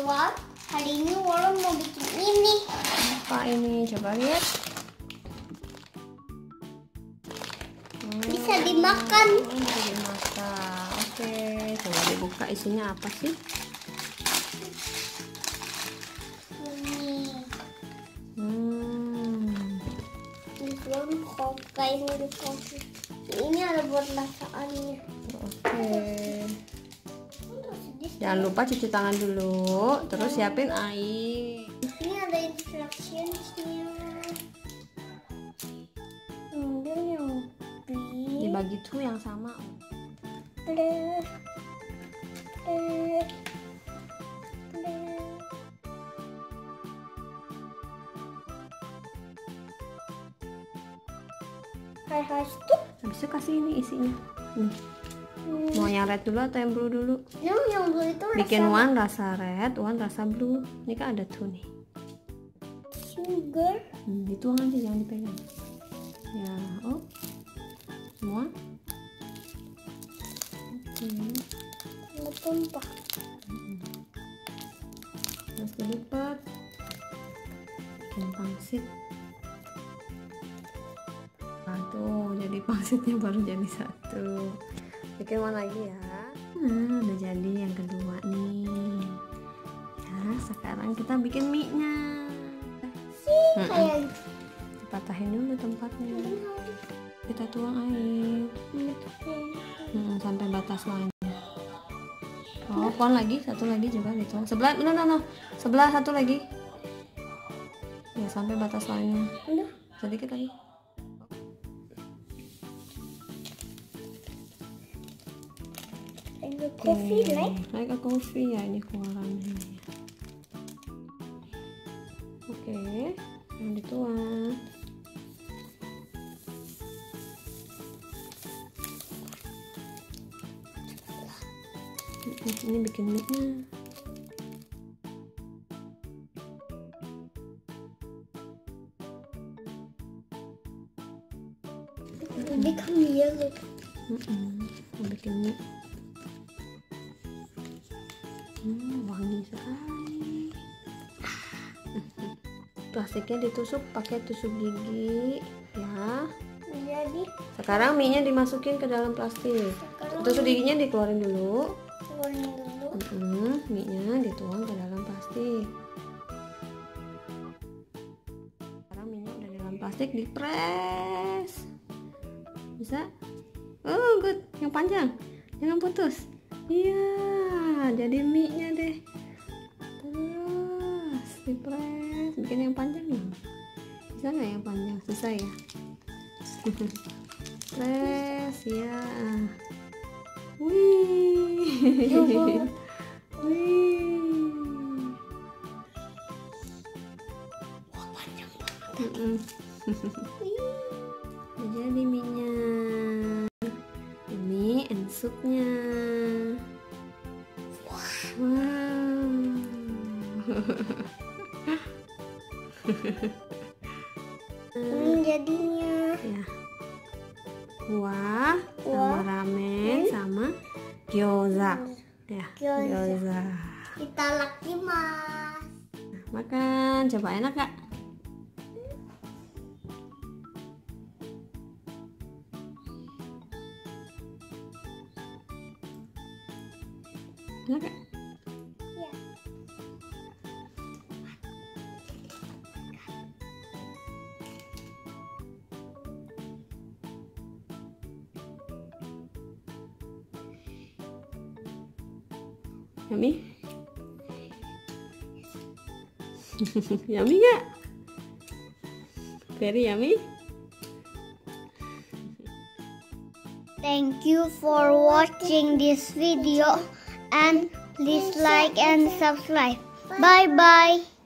teman-teman, hari ini Wara mau bikin ini. Apa ini? Coba lihat. Bisa dimakan. Bisa dimakan. Oke, coba dibuka isinya apa sih? Ini ada buat masakannya. Oke. Jangan lupa cuci tangan dulu, terus siapin air. Ini ada instructionsnya. Ambil yang dibagi tuh yang sama. Harus tuh. Habis itu kasih ini isinya. Nih. Mau yang red dulu atau yang blue dulu? Yang blue itu bikin one rasa red, one rasa blue. Ini kan ada tuh nih. Sugar. Dituang aja, jangan dipegang. Ya, oh. Semua. Oke. Tumpah. Terus dilipat. Bikin pangsit. Tuh, jadi pangsitnya baru jadi satu. Bikin one lagi ya. Nah, udah jadi yang kedua nih. Ya, sekarang kita bikin mie-nya. Kayak patahin dulu tempatnya. Kita tuang air. Sampai batas lainnya. Oh, kon lagi, satu lagi juga dituang. Sebelah, no. Sebelah satu lagi. Ya, sampai batas lainnya. Sedikit lagi. Coffee, like a coffee ya ini keluarannya. Oke, yang dituang. Ini bikin mie-nya. Jadi kami ya bikin mie. Wangi sekali. Plastiknya ditusuk pakai tusuk gigi ya. Jadi sekarang mie-nya dimasukin ke dalam plastik. Tusuk giginya dikeluarin dulu. Mie-nya dituang ke dalam plastik. Sekarang mie-nya udah di dalam plastik, dipres. Bisa? Oh, good. Yang panjang. Jangan putus. Iya, jadi mie-nya deh. Terus dipres, bikin yang panjang nih. Bisa nggak yang panjang? Susah ya. Press ya. Wih. wah, panjang banget. Jadi mie-nya. Ini and supnya. Jadinya ya. Kuah sama ramen sama gyoza. Ya, gyoza. Kita lagi mas. Makan, coba enak gak? Enak gak? Ya. Yummy? Yummy gak? Very yummy? Thank you for watching this video and please like and subscribe. Bye bye.